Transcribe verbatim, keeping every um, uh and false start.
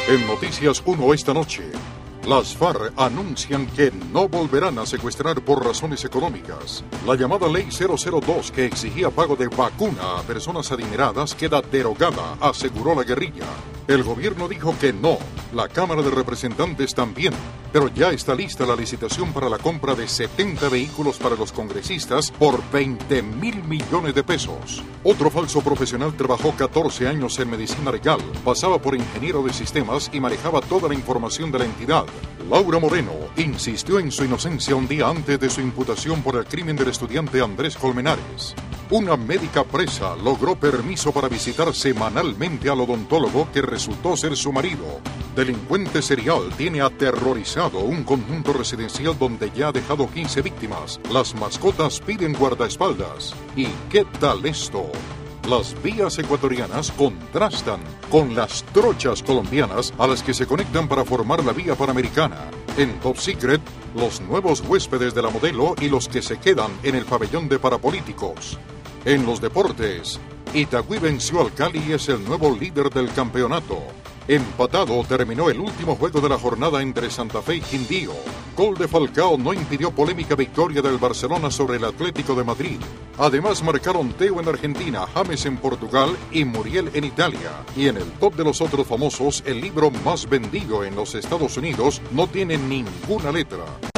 En Noticias uno esta noche, las FARC anuncian que no volverán a secuestrar por razones económicas. La llamada Ley cero cero dos, que exigía pago de vacuna a personas adineradas, queda derogada, aseguró la guerrilla. El gobierno dijo que no, la Cámara de Representantes también, pero ya está lista la licitación para la compra de setenta vehículos para los congresistas por veinte mil millones de pesos. Otro falso profesional trabajó catorce años en medicina legal, pasaba por ingeniero de sistemas y manejaba toda la información de la entidad. Laura Moreno insistió en su inocencia un día antes de su imputación por el crimen del estudiante Andrés Colmenares. Una médica presa logró permiso para visitar semanalmente al odontólogo que resultó ser su marido. Delincuente serial tiene aterrorizado un conjunto residencial donde ya ha dejado quince víctimas. Las mascotas piden guardaespaldas. ¿Y qué tal esto? Las vías ecuatorianas contrastan con las trochas colombianas a las que se conectan para formar la vía panamericana. En Top Secret, los nuevos huéspedes de la modelo y los que se quedan en el pabellón de parapolíticos. En los deportes, Itagüí venció al Cali y es el nuevo líder del campeonato. Empatado terminó el último juego de la jornada entre Santa Fe y Quindío. Gol de Falcao no impidió polémica victoria del Barcelona sobre el Atlético de Madrid. Además marcaron Teo en Argentina, James en Portugal y Muriel en Italia. Y en el top de los otros famosos, el libro más vendido en los Estados Unidos no tiene ninguna letra.